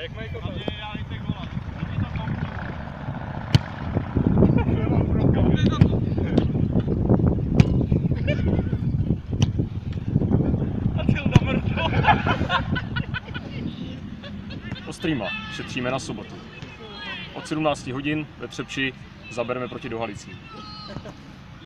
Jak mají kopat? Ostrýma šetříme na sobotu. Od 17 hodin ve Třebči zabereme proti Dohalicím.